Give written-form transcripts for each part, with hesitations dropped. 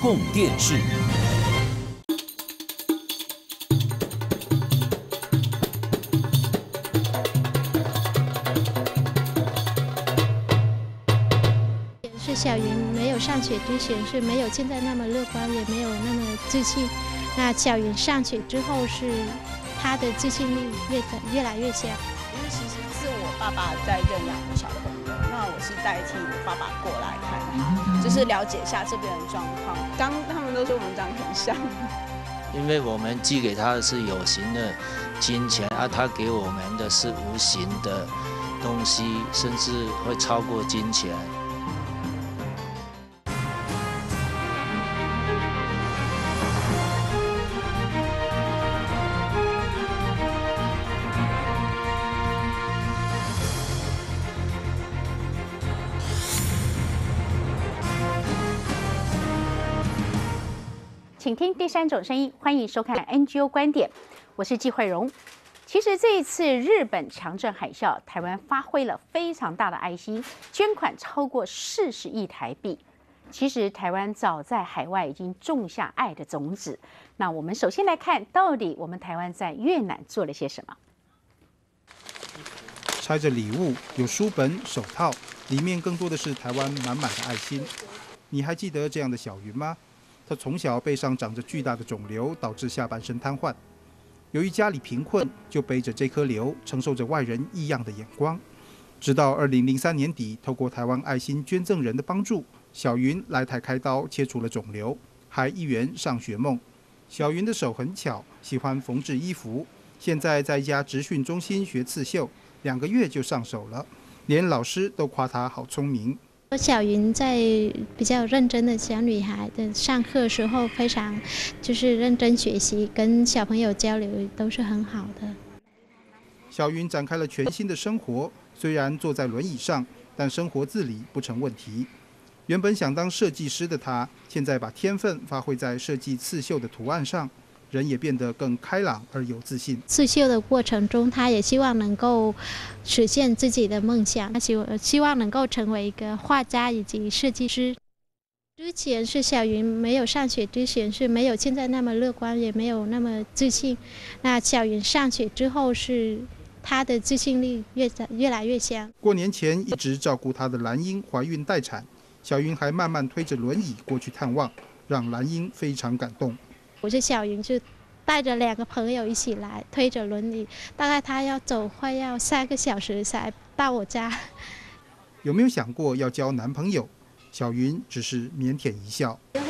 共电视。 是小云没有上学之前是没有现在那么乐观，也没有那么自信。那小云上学之后，是她的自信力越来越强。 因为其实是我爸爸在认养我小朋友，那我是代替我爸爸过来看他，就是了解一下这边的状况。刚他们都说我们长得很像， 因为我们寄给他的是有形的金钱，他给我们的是无形的东西，甚至会超过金钱。 请听第三种声音，欢迎收看 NGO 观点，我是季慧荣。其实这一次日本强震海啸，台湾发挥了非常大的爱心，捐款超过40亿台币。其实台湾早在海外已经种下爱的种子。那我们首先来看，到底我们台湾在越南做了些什么？ 拆着礼物，有书本、手套，里面更多的是台湾满满的爱心。你还记得这样的小云吗？他从小背上长着巨大的肿瘤，导致下半身瘫痪。由于家里贫困，就背着这颗瘤，承受着外人异样的眼光。直到2003年底，透过台湾爱心捐赠人的帮助，小云来台开刀切除了肿瘤，还一圆上学梦。小云的手很巧，喜欢缝制衣服，现在在一家职训中心学刺绣，2个月就上手了，连老师都夸她好聪明。 小云在比较认真的小女孩的上课时候，非常就是认真学习，跟小朋友交流都是很好的。 小云展开了全新的生活，虽然坐在轮椅上，但生活自理不成问题。原本想当设计师的她，现在把天分发挥在设计刺绣的图案上，人也变得更开朗而有自信。 刺绣的过程中，她也希望能够实现自己的梦想，她希望能够成为一个画家以及设计师。之前是小云没有上学之前是没有现在那么乐观，也没有那么自信。那小云上学之后，是她的自信力越来越强。 过年前一直照顾她的兰英怀孕待产，小云还慢慢推着轮椅过去探望，让兰英非常感动。 我是小云，就带着2个朋友一起来，推着轮椅，大概她要走快要3个小时才到我家。 有没有想过要交男朋友？小云只是腼腆一笑。 没有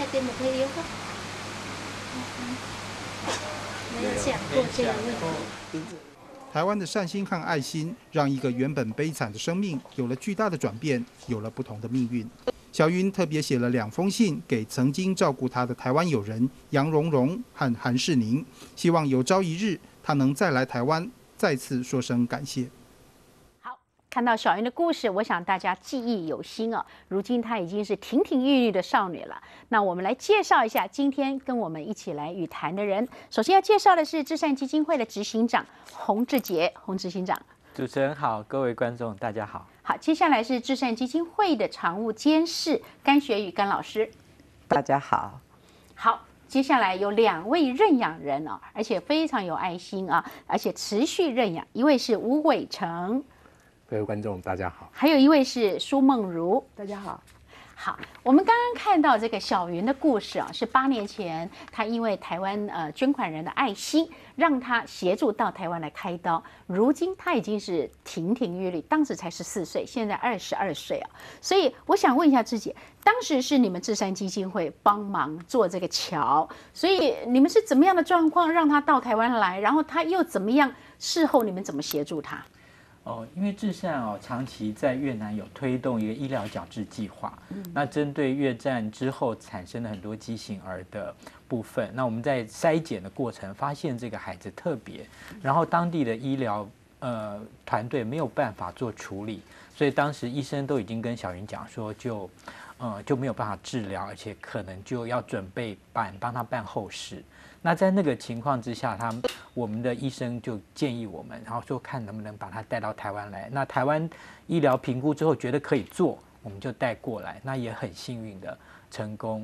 想过这个问题。 台湾的善心和爱心，让一个原本悲惨的生命有了巨大的转变，有了不同的命运。小云特别写了2封信给曾经照顾她的台湾友人杨荣荣和韩世宁，希望有朝一日她能再来台湾，再次说声感谢。 好，看到小云的故事，我想大家记忆犹新哦。如今她已经是亭亭玉立的少女了。那我们来介绍一下今天跟我们一起来语谈的人。首先要介绍的是至善基金会的执行长洪志杰，洪执行长。 主持人好，各位观众大家好。 好，接下来是至善基金会的常务监事甘学宇甘老师， 大家好。 好，接下来有2位认养人哦，而且非常有爱心啊，而且持续认养。一位是吴伟成， 各位观众大家好。 还有一位是苏梦如， 大家好。 好，我们刚刚看到这个小云的故事啊，是8年前她因为台湾捐款人的爱心，让她协助到台湾来开刀。如今她已经是亭亭玉立，当时才14岁，现在22岁啊。所以我想问一下志姐，当时是你们至善基金会帮忙做这个桥，所以你们是怎么样的状况让她到台湾来，然后她又怎么样？事后你们怎么协助她？ 因为至善长期在越南有推动一个医疗矫治计划，那针对越战之后产生了很多畸形儿的部分，那我们在筛检的过程发现这个孩子特别，然后当地的医疗团队没有办法做处理，所以当时医生都已经跟小云讲说就没有办法治疗，而且可能就要准备帮他办后事。那在那个情况之下，我们的医生就建议我们，然后说看能不能把他带到台湾来。那台湾医疗评估之后觉得可以做，我们就带过来。那也很幸运的成功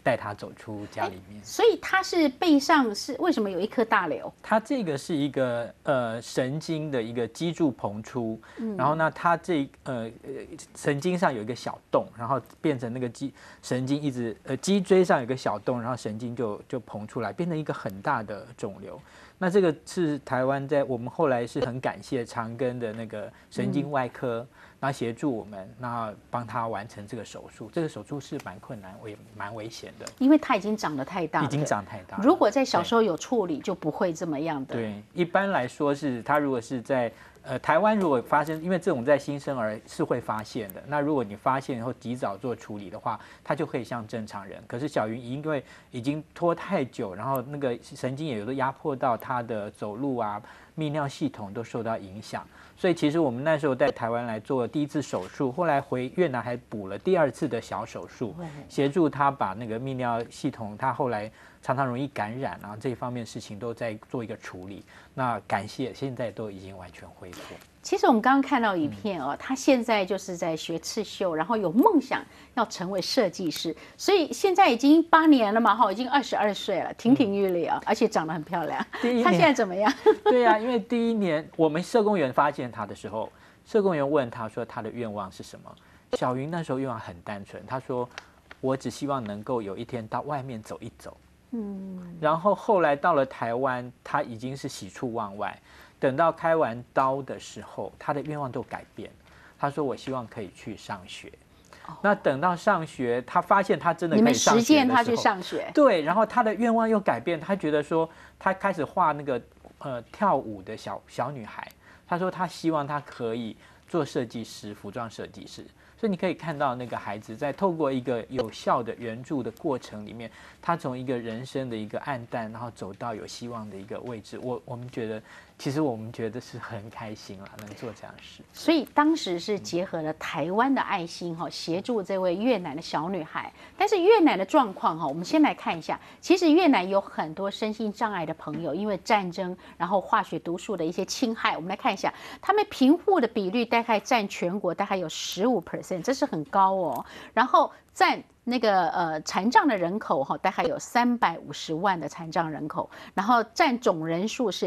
带他走出家里面。 所以他是背上是为什么有一颗大瘤？ 他这个是一个神经的一个脊柱膨出，然后呢，他神经上有一个小洞，然后变成那个神经一直脊椎上有一个小洞，然后神经就膨出来，变成一个很大的肿瘤。那这个是台湾我们后来是很感谢长庚的那个神经外科，然后协助我们，然后帮他完成这个手术。这个手术是蛮困难，也蛮危险的， 因为它已经长得太大了， 已经长太大了。 如果在小时候有处理，就不会这么样的。 对，一般来说是他如果是在台湾如果发生，因为这种在新生儿是会发现的。那如果你发现以后及早做处理的话，他就可以像正常人。可是小云因为已经拖太久，然后那个神经也有的压迫到他的走路啊、泌尿系统都受到影响。所以其实我们那时候在台湾来做第一次手术，后来回越南还补了第2次的小手术，协助他把那个泌尿系统，他后来常常容易感染啊，这一方面事情都在做一个处理。那感谢现在都已经完全恢复。 其实我们刚刚看到影片哦，他现在就是在学刺绣，然后有梦想要成为设计师，所以现在已经8年了嘛，哈，已经22岁了，亭亭玉立啊，而且长得很漂亮。他现在怎么样？ 对啊，因为第1年我们社工员发现他的时候，社工员问他说他的愿望是什么？小云那时候愿望很单纯，他说我只希望能够有一天到外面走一走。然后后来到了台湾，他已经是喜出望外。等到开完刀的时候，他的愿望都改变。他说：“我希望可以去上学。”那等到上学，他发现他真的可以上学的时候，你们实践他去上学， 对，然后他的愿望又改变，他觉得说他开始画那个跳舞的小女孩。他说他希望他可以做设计师，服装设计师。所以你可以看到那个孩子在透过一个有效的援助的过程里面，他从一个人生的一个暗淡，然后走到有希望的一个位置。我们觉得，其实我们觉得是很开心啦，能做这样的事。 所以当时是结合了台湾的爱心哈，协助这位越南的小女孩。但是越南的状况哈，我们先来看一下。其实越南有很多身心障碍的朋友，因为战争，然后化学毒素的一些侵害。我们来看一下，他们贫户的比率大概占全国大概有15%。这是很高哦，然后占那个残障的人口哈，大概有350万的残障人口，然后占总人数是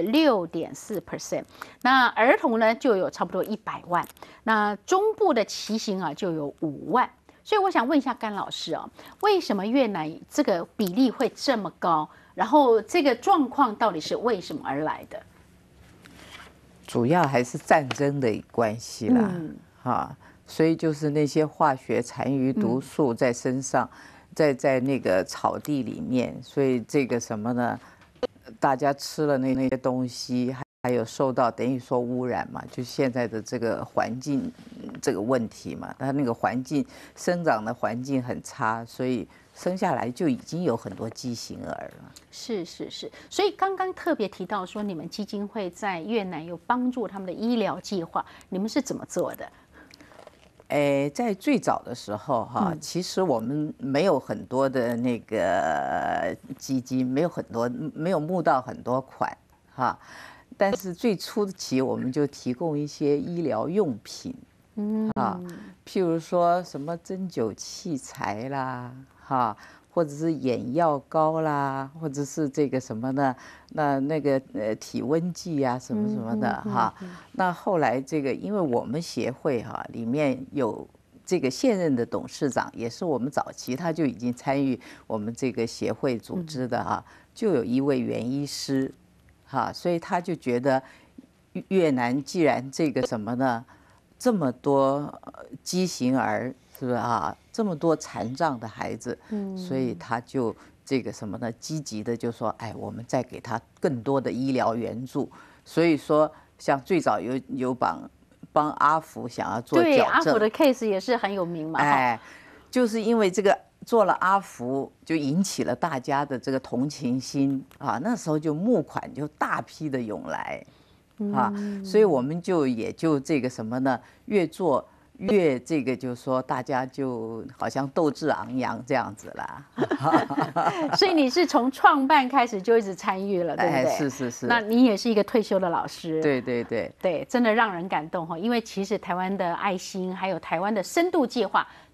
6.4%。那儿童呢就有差不多100万，那中部的骑行啊就有5万。所以我想问一下甘老师啊，为什么越南这个比例会这么高？然后这个状况到底是为什么而来的？ 主要还是战争的关系啦，所以就是那些化学残余毒素在身上，在那个草地里面，所以这个什么呢？大家吃了那些东西，还有受到等于说污染嘛，就现在的这个环境这个问题嘛，它那个环境生长的环境很差，所以生下来就已经有很多畸形儿了。 是，所以刚刚特别提到说，你们基金会在越南有帮助他们的医疗计划，你们是怎么做的？ 在最早的时候哈，其实我们没有很多的那个基金，没有募到很多款哈，但是最初期我们就提供一些医疗用品，譬如说什么针灸器材啦，或者是眼药膏啦，或者是这个什么呢？那个体温计啊，什么什么的哈。那后来这个，因为我们协会里面有这个现任的董事长，也是我们早期他就已经参与我们这个协会组织的就有一位袁医师所以他就觉得越南既然这个什么呢，这么多畸形儿。是不是这么多残障的孩子，所以他就这个什么呢，积极的就说，我们再给他更多的医疗援助。所以说，像最早有帮阿福想要做矫正， 对，阿福的 case 也是很有名嘛。 就是因为这个做了阿福，就引起了大家的这个同情心那时候就募款就大批的涌来所以我们也就这个什么呢，越做。越这个就是说，大家就好像斗志昂扬这样子啦。 所以你是从创办开始就一直参与了，对不对？ 是。 那你也是一个退休的老师。 对， 真的让人感动哈。因为其实台湾的爱心还有台湾的深度计划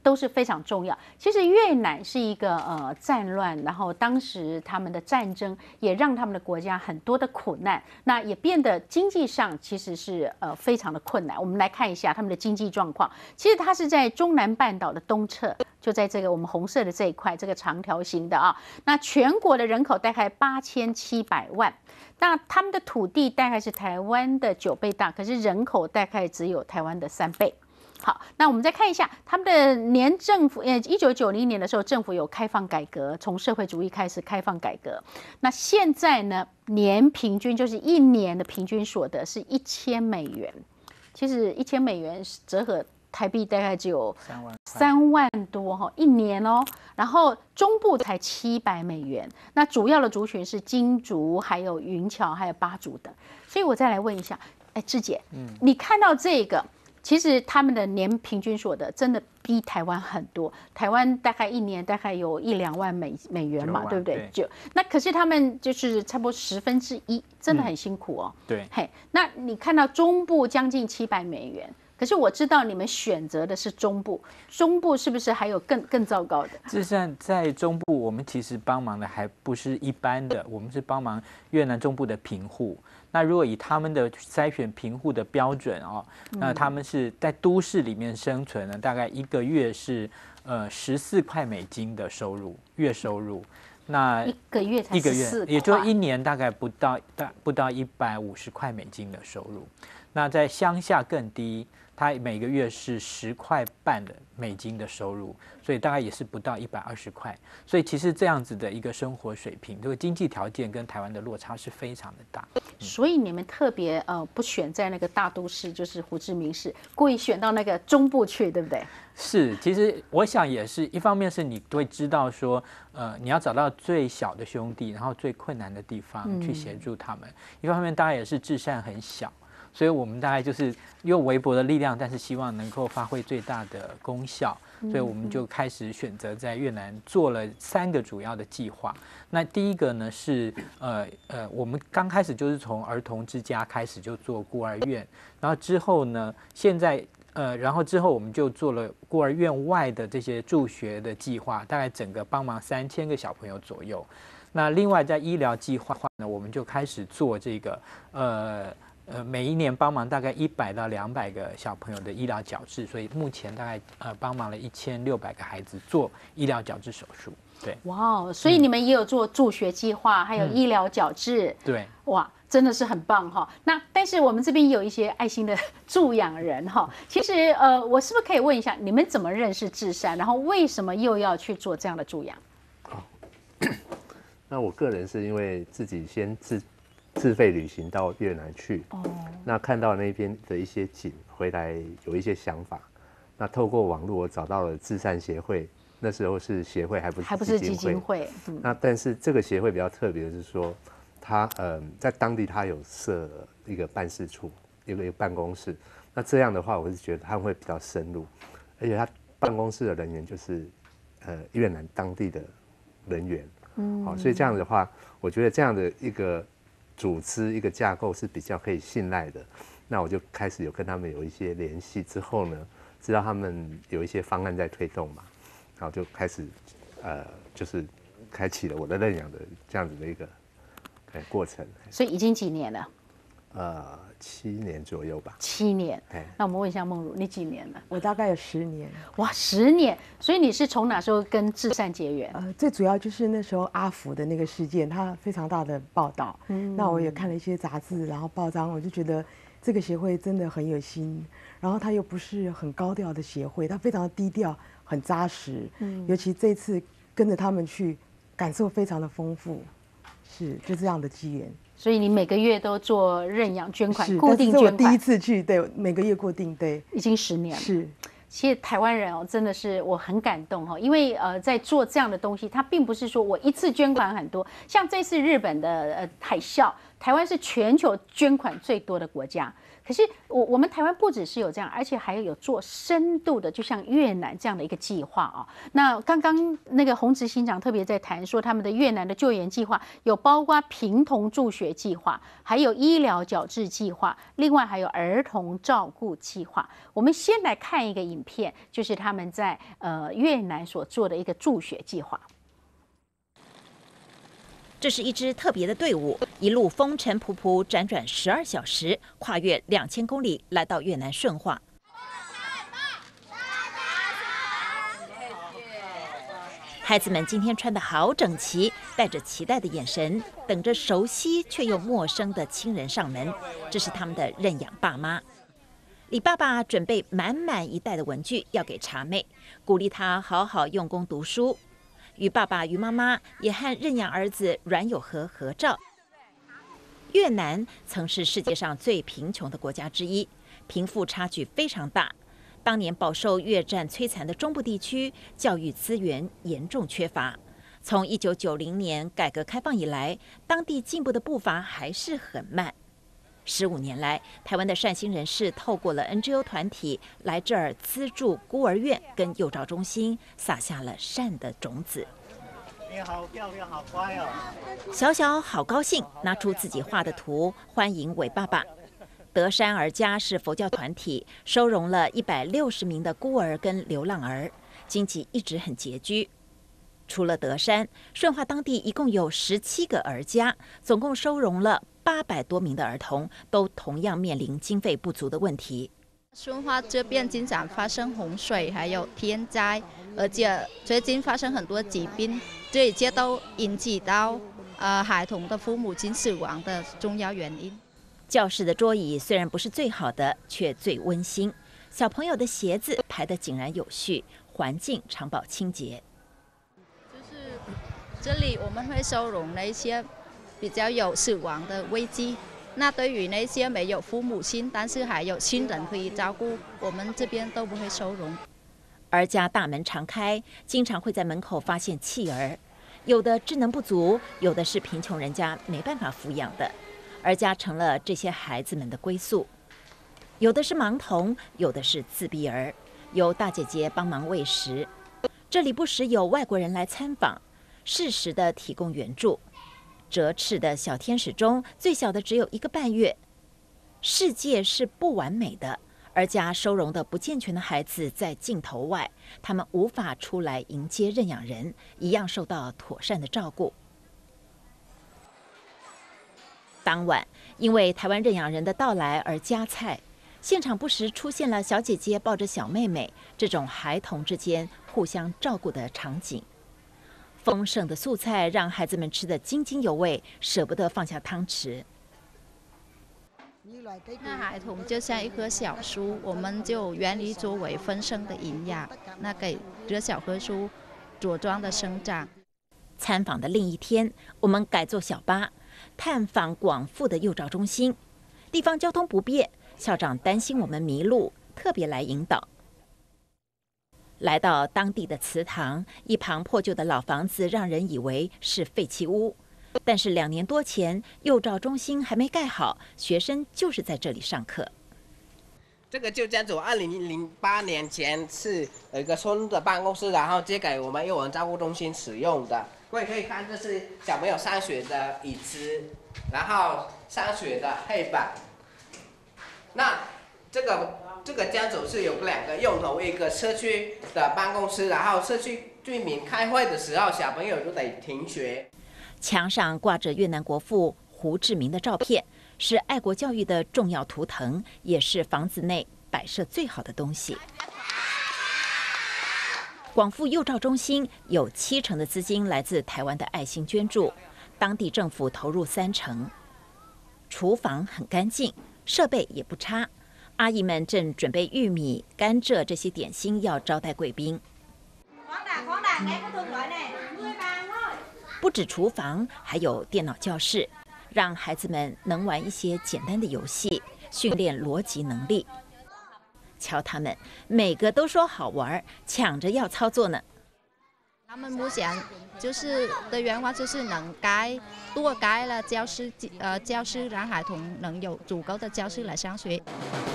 都是非常重要。其实越南是一个战乱，然后当时他们的战争也让他们的国家很多的苦难，那也变得经济上其实是非常的困难。我们来看一下他们的经济状况，其实它是在中南半岛的东侧。就在这个我们红色的这一块，这个长条形的啊，那全国的人口大概8700万，那他们的土地大概是台湾的9倍大，可是人口大概只有台湾的3倍。好，那我们再看一下他们的年政府，1990年的时候，政府有开放改革，从社会主义开始开放改革。那现在呢，年平均就是一年的平均所得是1000美元，其实1000美元折合台币大概只有3万多哈，一年哦。然后中部才700美元，那主要的族群是金族、还有云侨、还有巴族等。所以我再来问一下，哎，志姐，你看到这个，其实他们的年平均所得真的比台湾很多。台湾大概一年大概有1-2万美元嘛，对不对？那可是他们就是差不多1/10，真的很辛苦哦。 对， 嘿，那你看到中部将近700美元。可是我知道你们选择的是中部，中部是不是还有更糟糕的？ 至少在中部，我们其实帮忙的还不是一般的，我们是帮忙越南中部的贫户。那如果以他们的筛选贫户的标准哦，那他们是在都市里面生存的，大概一个月是14块美金的收入，月收入。那一个月才14块， 也就一年大概不到150块美金的收入。那在乡下更低。他每个月是10块半的美金的收入，所以大概也是不到120块。所以其实这样子的一个生活水平，这个经济条件跟台湾的落差是非常的大。 所以你们特别不选在那个大都市，就是胡志明市，故意选到那个中部去，对不对？ 是，其实我想也是一方面是你会知道说，你要找到最小的兄弟，然后最困难的地方去协助他们。一方面当然也是至善很小。所以我们大概就是用微薄的力量，但是希望能够发挥最大的功效，所以我们就开始选择在越南做了3个主要的计划。那第一个呢是我们刚开始就是从儿童之家开始就做孤儿院，然后之后呢现在然后之后我们就做了孤儿院外的这些助学的计划，大概整个帮忙3000个小朋友左右。那另外在医疗计划呢，我们就开始做这个每一年帮忙大概100到200个小朋友的医疗矫治，所以目前大概帮忙了1600个孩子做医疗矫治手术。对， 哇，所以你们也有做助学计划，还有医疗矫治。 对， 哇，真的是很棒哈。那但是我们这边有一些爱心的助养人哈。其实我是不是可以问一下，你们怎么认识至善，然后为什么又要去做这样的助养？ 那我个人是因为自己先自费旅行到越南去，那看到那边的一些景，回来有一些想法。那透过网络，我找到了至善协会，那时候是协会，还不是基金会。那但是这个协会比较特别的是说，他在当地他有设一个办事处，一个办公室。那这样的话，我是觉得他们会比较深入，而且他办公室的人员就是越南当地的人员。好，所以这样的话，我觉得这样的一个组织一个架构是比较可以信赖的。那我就开始有跟他们有一些联系，之后呢，知道他们有一些方案在推动嘛，然后就开始就是开启了我的认养的这样子的一个过程。 所以已经几年了 ？7年左右吧。 7年。那我们问一下梦如，你几年了？ 我大概有10年。 哇，10年！所以你是从哪时候跟至善结缘？ 最主要就是那时候阿福的那个事件，它非常大的报道。那我也看了一些杂志，然后报章，我就觉得这个协会真的很有心。然后它又不是很高调的协会，它非常的低调，很扎实。尤其这次跟着他们去，感受非常的丰富。是，就这样的机缘。 所以你每个月都做认养捐款， 固定捐款。 第一次去，对，每个月固定，对， 已经10年了。 是， 其实台湾人真的是我很感动因为在做这样的东西，它并不是说我一次捐款很多，像这次日本的海啸， 台湾是全球捐款最多的国家。可是我们台湾不只是有这样，而且还有做深度的，就像越南这样的一个计划啊。那刚刚那个洪执行长特别在谈说，他们的越南的救援计划有包括贫童助学计划，还有医疗矫治计划，另外还有儿童照顾计划。我们先来看一个影片，就是他们在越南所做的一个助学计划。 这是一支特别的队伍，一路风尘仆仆，辗转12小时，跨越2000公里，来到越南顺化。孩子们今天穿得好整齐，带着期待的眼神，等着熟悉却又陌生的亲人上门。这是他们的认养爸妈。李爸爸准备满满一袋的文具要给茶妹，鼓励她好好用功读书。于爸爸于妈妈也和认养儿子阮有和合照。越南曾是世界上最贫穷的国家之一，贫富差距非常大。当年饱受越战摧残的中部地区，教育资源严重缺乏。从1990年改革开放以来，当地进步的步伐还是很慢。15年来，台湾的善心人士透过了 NGO 团体来这儿资助孤儿院跟幼照中心，撒下了善的种子。 你好漂亮，好乖哦！ 小小好高兴，拿出自己画的图，欢迎伟爸爸。德山儿家是佛教团体，收容了160名的孤儿跟流浪儿，经济一直很拮据。除了德山，顺化当地一共有17个儿家，总共收容了800多名的儿童，都同样面临经费不足的问题。 顺化这边经常发生洪水，还有天灾，而且最近发生很多疾病，这一切都引起到孩童的父母亲死亡的重要原因。 教室的桌椅虽然不是最好的，却最温馨。小朋友的鞋子排得井然有序，环境常保清洁。 就是这里我们会收容那些比较有死亡的危机。那对于那些没有父母亲，但是还有亲人可以照顾，我们这边都不会收容。 儿家大门常开，经常会在门口发现弃儿，有的智能不足，有的是贫穷人家没办法抚养的，儿家成了这些孩子们的归宿。有的是盲童，有的是自闭儿，由大姐姐帮忙喂食。这里不时有外国人来参访，适时的提供援助。折翅的小天使中，最小的只有1个半月。世界是不完美的，儿家收容的不健全的孩子在镜头外，他们无法出来迎接认养人，一样受到妥善的照顾。当晚，因为台湾认养人的到来而加菜，现场不时出现了小姐姐抱着小妹妹这种孩童之间互相照顾的场景。丰盛的素菜让孩子们吃得津津有味，舍不得放下汤匙。 那孩童就像一棵小树，我们就原理作为丰盛的营养，那给这小棵树茁壮的生长。 参访的另一天，我们改坐小巴探访广富的幼照中心。地方交通不便，校长担心我们迷路，特别来引导。来到当地的祠堂，一旁破旧的老房子让人以为是废弃屋，但是2年多前幼照中心还没盖好，学生就是在这里上课。 这个就叫做2008年前是有一个村的办公室，然后借给我们幼儿照顾中心使用的。各位可以看，这是小朋友上学的椅子，然后上学的黑板。那这个家族是有2个用途，一个社区的办公室，然后社区居民开会的时候，小朋友就得停学。 墙上挂着越南国父胡志明的照片，是爱国教育的重要图腾，也是房子内摆设最好的东西。广富幼照中心有70%的资金来自台湾的爱心捐助，当地政府投入30%。厨房很干净，设备也不差。阿姨们正准备玉米、甘蔗这些点心，要招待贵宾。不止厨房，还有电脑教室，让孩子们能玩一些简单的游戏，训练逻辑能力。瞧他们，每个都说好玩，抢着要操作呢。 他们目前就是的愿望就是能多盖了教室，让孩童能有足够的教室来上学。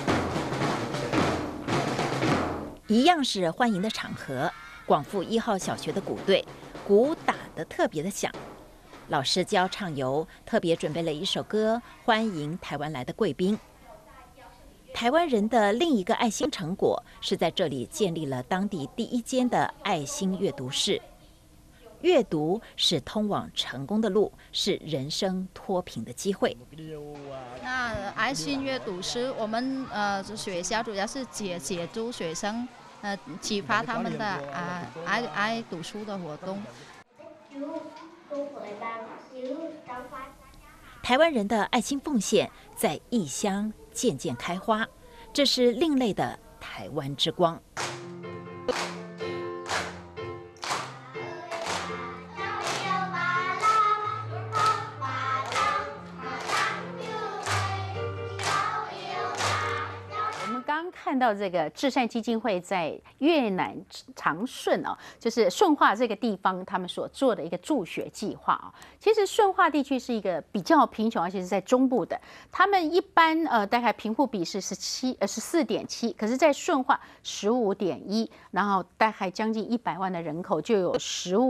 一样是欢迎的场合，广富1号小学的鼓队，鼓打得特别的响。老师教唱游，特别准备了一首歌，欢迎台湾来的贵宾。台湾人的另一个爱心成果，是在这里建立了当地第1间的爱心阅读室。阅读是通往成功的路，是人生脱贫的机会。 那爱心阅读室，我们学校主要是协助学生，启发他们的爱读书的活动。 台湾人的爱心奉献在异乡渐渐开花，这是另类的台湾之光。 看到这个至善基金会在越南长顺啊，就是顺化这个地方，他们所做的一个助学计划啊。其实顺化地区是一个比较贫穷，而且是在中部的。他们一般大概贫富比是14.7，可是在顺化15.1，然后大概将近100万的人口就有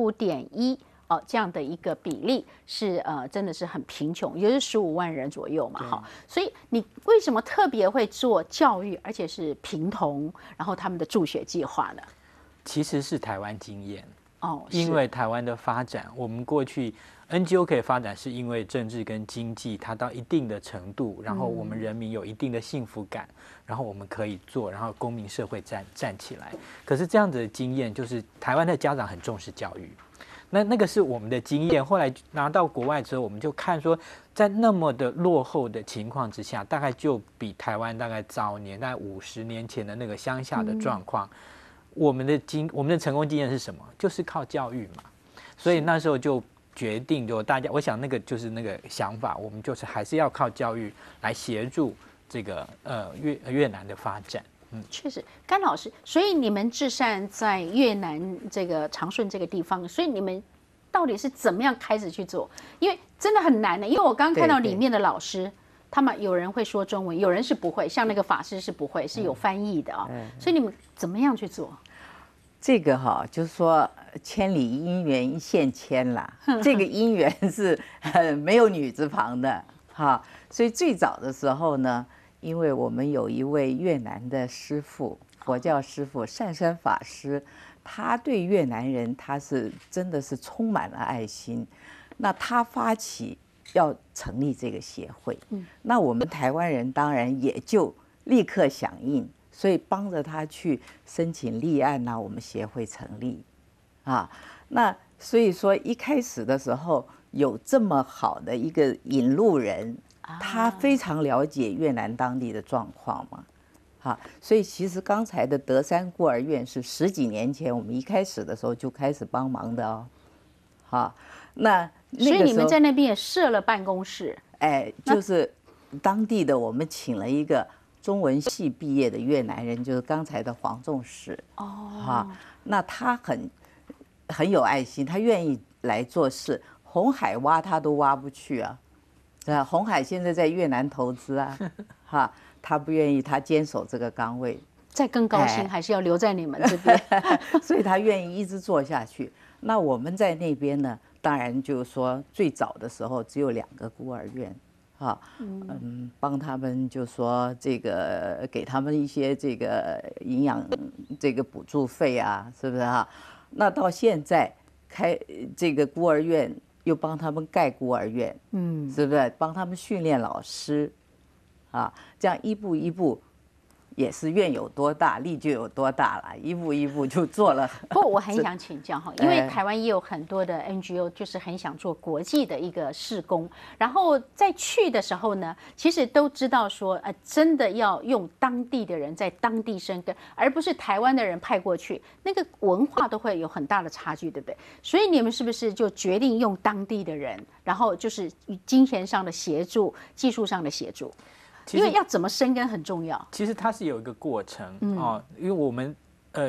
15.1。这样的一个比例是真的是很贫穷，也就是15万人左右嘛，哈。所以你为什么特别会做教育，而且是贫童，然后他们的助学计划呢？ 其实是台湾经验因为台湾的发展，我们过去 NGO 可以发展，是因为政治跟经济它到一定的程度，然后我们人民有一定的幸福感，然后我们可以做，然后公民社会站起来。可是这样子的经验，就是台湾的家长很重视教育。那个是我们的经验，后来拿到国外之后，我们就看说，在那么的落后的情况之下，大概就比台湾大概早年大概50年前的那个乡下的状况，我们的成功经验是什么？就是靠教育嘛。所以那时候就决定，就大家，我想那个就是那个想法，我们就是还是要靠教育来协助这个越南的发展。 确实，甘老师，所以你们至善在越南这个长顺这个地方，所以你们到底是怎么样开始去做？因为真的很难的，因为我刚刚看到里面的老师，他们有人会说中文，有人是不会，像那个法师是不会，是有翻译的所以你们怎么样去做？ 这个就是说千里姻缘一线牵啦，这个姻缘是没有女字旁的所以最早的时候呢。因为我们有一位越南的师父，佛教师父善山法师，他对越南人他是真的是充满了爱心。那他发起要成立这个协会，那我们台湾人当然也就立刻响应，所以帮着他去申请立案我们协会成立那所以说一开始的时候有这么好的一个引路人。他非常了解越南当地的状况嘛，所以其实刚才的德山孤儿院是10几年前我们一开始的时候就开始帮忙的那所以你们在那边也设了办公室， 就是当地的我们请了一个中文系毕业的越南人，就是刚才的黄仲史那他很有爱心，他愿意来做事，红海挖他都挖不去红海现在在越南投资他不愿意，他坚守这个岗位。 再更高兴，还是要留在你们这边， 所以他愿意一直做下去。那我们在那边呢，当然就是说最早的时候只有2个孤儿院帮他们就说这个给他们一些这个营养这个补助费是不是那到现在开这个孤儿院。又帮他们盖孤儿院，是不是？帮他们训练老师，这样一步一步，也是愿有多大，力就有多大了。一步一步就做了。 不过我很想请教因为台湾也有很多的 NGO， 就是很想做国际的一个事工。然后在去的时候呢，其实都知道说，真的要用当地的人在当地生根，而不是台湾的人派过去，那个文化都会有很大的差距，对不对？所以你们是不是就决定用当地的人，然后就是金钱上的协助、技术上的协助？因为要怎么生根很重要。 其实它是有一个过程因为我们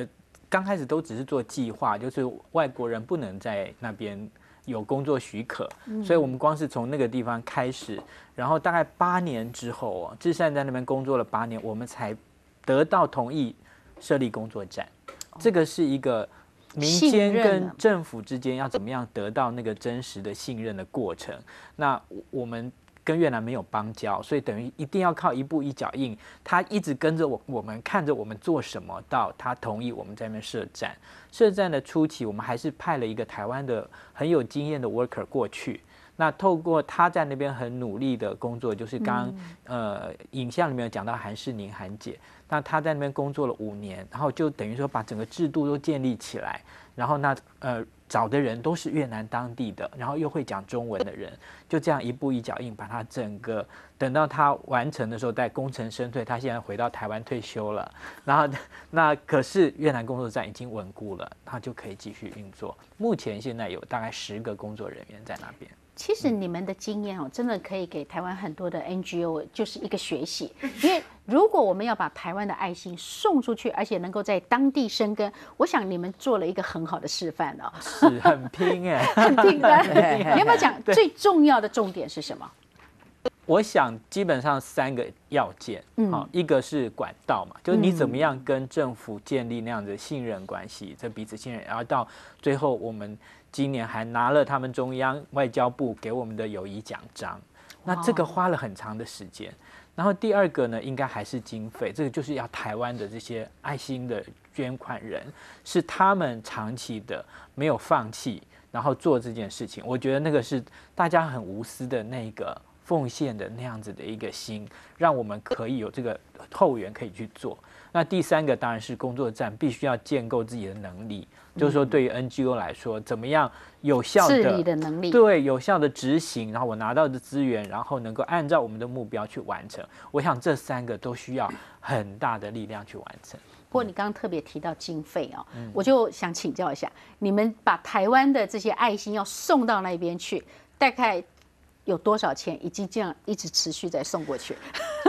刚开始都只是做计划，就是外国人不能在那边有工作许可，所以我们光是从那个地方开始，然后大概8年之后哦，至善在那边工作了8年，我们才得到同意设立工作站。这个是一个民间跟政府之间要怎么样得到那个真实的信任的过程。那我们跟越南没有邦交，所以等于一定要靠一步一脚印。他一直跟着我们，看着我们做什么，到他同意我们在那边设站。设站的初期，我们还是派了一个台湾的很有经验的 worker 过去。那透过他在那边很努力的工作，就是刚影像里面有讲到韩世宁韩姐，那他在那边工作了5年，然后就等于说把整个制度都建立起来，然后找的人都是越南当地的，然后又会讲中文的人，就这样一步一脚印把他整个等到他完成的时候，在功成身退，他现在回到台湾退休了，然后那可是越南工作站已经稳固了，他就可以继续运作。目前现在有大概10个工作人员在那边。 其实你们的经验哦，真的可以给台湾很多的 NGO 就是一个学习。因为如果我们要把台湾的爱心送出去，而且能够在当地生根，我想你们做了一个很好的示范哦。 是很拼哎， 很拼的。你要不要讲最重要的重点是什么？ 我想基本上3个要件，一个是管道嘛，就是你怎么样跟政府建立那样的信任关系，这彼此信任，然后到最后我们今年还拿了他们中央外交部给我们的友谊奖章，那这个花了很长的时间。然后第2个呢，应该还是经费，这个就是要台湾的这些爱心的捐款人，是他们长期的没有放弃，然后做这件事情。我觉得那个是大家很无私的那个奉献的那样子的一个心，让我们可以有这个后援可以去做。那第3个当然是工作站必须要建构自己的能力，就是说对于 NGO 来说，怎么样有效的治理的能力， 对，有效的执行，然后我拿到的资源，然后能够按照我们的目标去完成。我想这3个都需要很大的力量去完成。 不过你刚刚特别提到经费哦，我就想请教一下，你们把台湾的这些爱心要送到那边去，大概有多少钱，已经这样一直持续在送过去？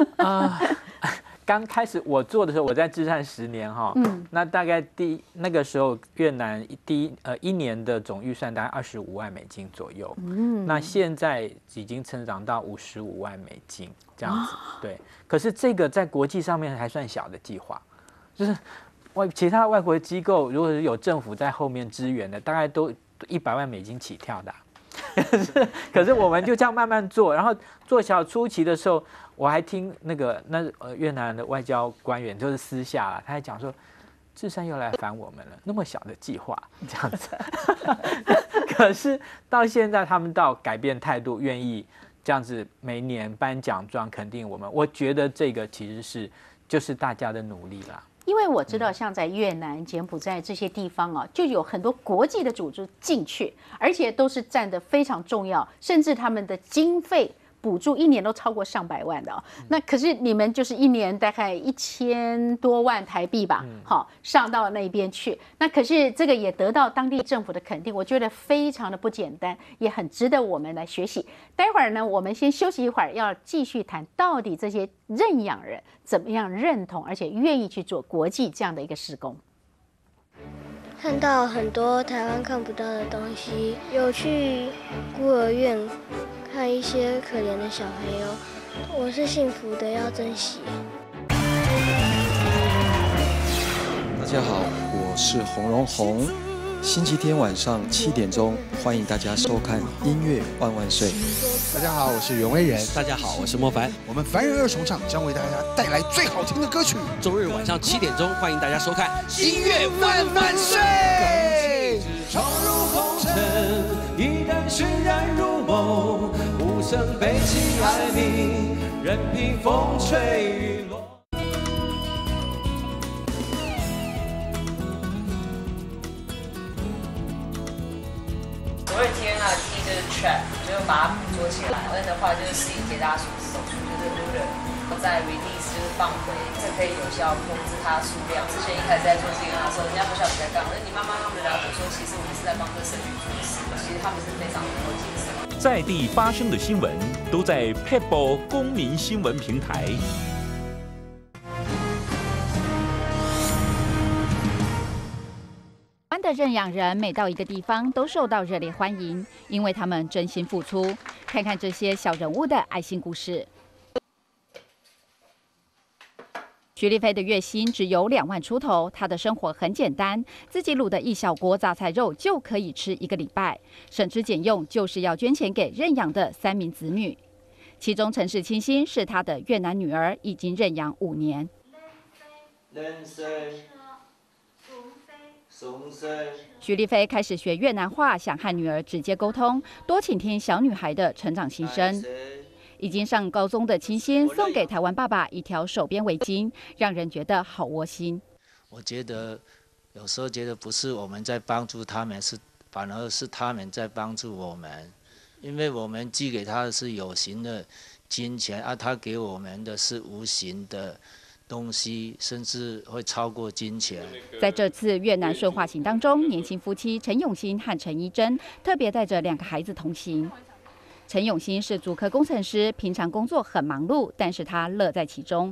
刚开始我做的时候，我在至善10年哈，那大概那个时候越南1年的总预算大概25万美金左右，那现在已经成长到55万美金这样子，对。可是这个在国际上面还算小的计划，就是其他外国机构如果是有政府在后面支援的，大概都100万美金起跳的。可是我们就这样慢慢做，然后做小初期的时候，我还听越南的外交官员就是私下啦，他还讲说，至善又来烦我们了，那么小的计划这样子。可是到现在他们到改变态度，愿意这样子每年颁奖状肯定我们，我觉得这个其实就是大家的努力啦。 因为我知道，像在越南、柬埔寨这些地方啊，就有很多国际的组织进去，而且都是占得非常重要，甚至他们的经费补助1年都超过上百万的哦。那可是你们就是1年大概1000多万台币吧，好上到那边去。那可是这个也得到当地政府的肯定，我觉得非常的不简单，也很值得我们来学习。待会儿呢，我们先休息一会儿，要继续谈到底这些认养人怎么样认同，而且愿意去做国际这样的一个事工。 看到很多台湾看不到的东西，有去孤儿院看一些可怜的小朋友，我是幸福的，要珍惜。 大家好，我是洪荣宏。星期天晚上7点钟，欢迎大家收看《音乐万万岁》。 大家好，我是袁惟仁。 大家好，我是莫凡。 我们凡人2重唱将为大家带来最好听的歌曲。 周日晚上7点钟，欢迎大家收看《 音乐万万岁》。 闯入红尘，一旦渲染如梦，无声悲泣爱你，任凭风吹雨落。 我会听它的 T 就是 trap， 就是把它捕捉起来。N 的话就是适应接大数手术，就是 ruler， 再 release 就是放回，这可以有效控制它的数量。之前一开始在做这个的时候，人家不晓得在干嘛，但你慢慢让他们了解说，其实我们是在帮这社区做事，其实他们是非常能够接受。 在地发生的新闻都在 PeoPo 公民新闻平台。 湾的认养人每到一个地方都受到热烈欢迎，因为他们真心付出。看看这些小人物的爱心故事。徐丽菲的月薪只有2万出头，她的生活很简单，自己卤的一小锅榨菜肉就可以吃1个礼拜，省吃俭用就是要捐钱给认养的3名子女。其中陈氏清心是她的越南女儿，已经认养5年。徐丽菲开始学越南话，想和女儿直接沟通，多倾听小女孩的成长心声。已经上高中的清心送给台湾爸爸一条手编围巾，让人觉得好窝心。 我觉得有时候觉得不是我们在帮助他们，反而是他们在帮助我们，因为我们寄给他的是有形的金钱，他给我们的是无形的东西，甚至会超过金钱。 在这次越南顺化行当中，年轻夫妻陈永新和陈怡珍特别带着2个孩子同行。陈永新是竹科工程师，平常工作很忙碌，但是他乐在其中。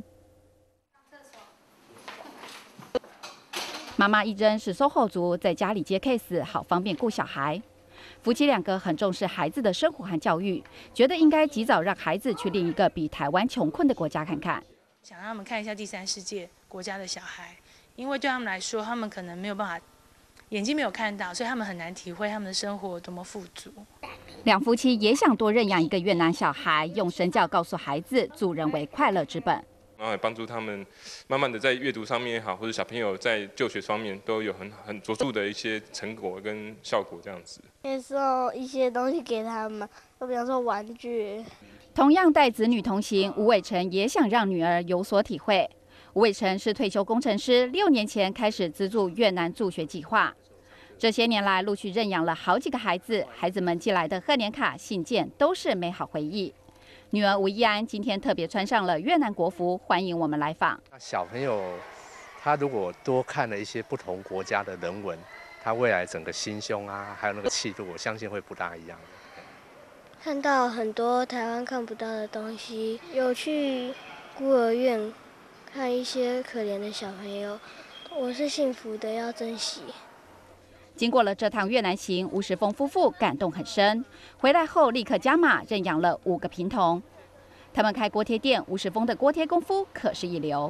妈妈怡珍是SOHO族，在家里接 case， 好方便顾小孩。夫妻2个很重视孩子的生活和教育，觉得应该及早让孩子去另一个比台湾穷困的国家看看。 想让他们看一下第3世界国家的小孩，因为对他们来说，他们可能没有办法，眼睛没有看到，所以他们很难体会他们的生活有多么富足。 2夫妻也想多认养一个越南小孩，用身教告诉孩子，助人为快乐之本。 然后也帮助他们慢慢的在阅读上面也好，或者小朋友在就学方面都有很卓著的一些成果跟效果这样子。 也送一些东西给他们，就比方说玩具。 同样带子女同行，吴伟成也想让女儿有所体会。吴伟成是退休工程师，6年前开始资助越南助学计划。这些年来，陆续认养了好几个孩子，孩子们寄来的贺年卡、信件都是美好回忆。女儿吴依安今天特别穿上了越南国服，欢迎我们来访。 小朋友他如果多看了一些不同国家的人文，他未来整个心胸啊，还有那个气度，我相信会不大一样的。 看到很多台湾看不到的东西，有去孤儿院看一些可怜的小朋友，我是幸福的，要珍惜。 经过了这趟越南行，吴时峰夫妇感动很深。回来后立刻加码认养了5个贫童。他们开锅贴店，吴时峰的锅贴功夫可是一流。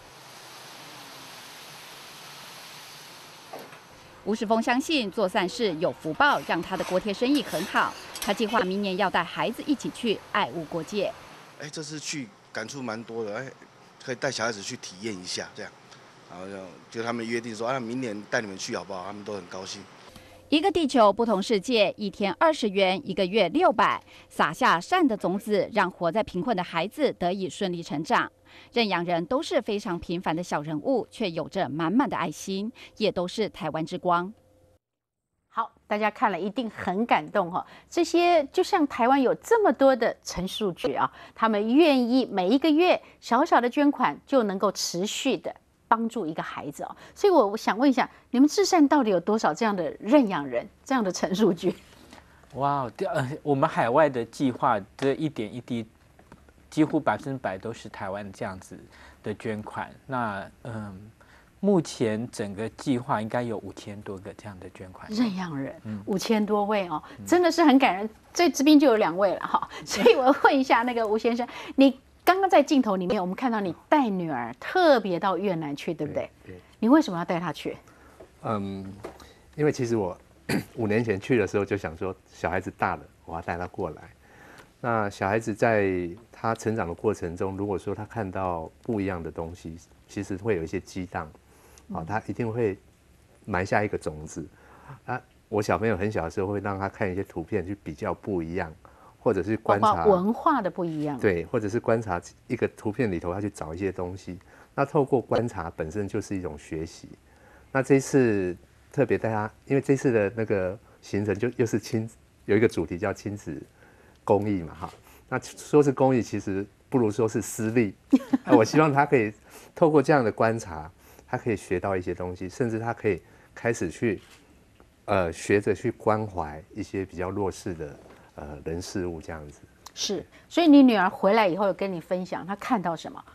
吴时峰相信做善事有福报，让他的锅贴生意很好。他计划明年要带孩子一起去爱物国界。 这次去感触蛮多的，可以带小孩子去体验一下这样。然后就他们约定说，明年带你们去好不好？他们都很高兴。 一个地球不同世界，1天20元，1个月600，撒下善的种子，让活在贫困的孩子得以顺利成长。认养人都是非常平凡的小人物，却有着满满的爱心，也都是台湾之光。 好，大家看了一定很感动哈。这些就像台湾有这么多的陈述句啊，他们愿意每一个月小小的捐款就能够持续的帮助一个孩子哦。所以我想问一下，你们至善到底有多少这样的认养人，这样的陈述句？ 哇，我们海外的计划这一点一滴，几乎100%都是台湾这样子的捐款。那目前整个计划应该有5000多个这样的捐款认养人，5000多位哦，真的是很感人。这边就有2位了哈，所以我问一下那个吴先生，你刚刚在镜头里面，我们看到你带女儿特别到越南去，对不对？对。你为什么要带她去？ 因为其实我5年前去的时候就想说，小孩子大了，我要带他过来。那小孩子在他成长的过程中，如果说他看到不一样的东西，其实会有一些激荡。他一定会埋下一个种子。我小朋友很小的时候会让他看一些图片去比较不一样，或者是观察文化的不一样。 对，或者是观察一个图片里头，他去找一些东西。那透过观察本身就是一种学习。那这一次特别带他，因为这次的那个行程又是有一个主题叫亲子公益嘛，哈。那说是公益，其实不如说是私利。我希望他可以透过这样的观察。他可以学到一些东西，甚至他可以开始去，学着去关怀一些比较弱势的人事物这样子。 是，所以你女儿回来以后有跟你分享，她看到什么？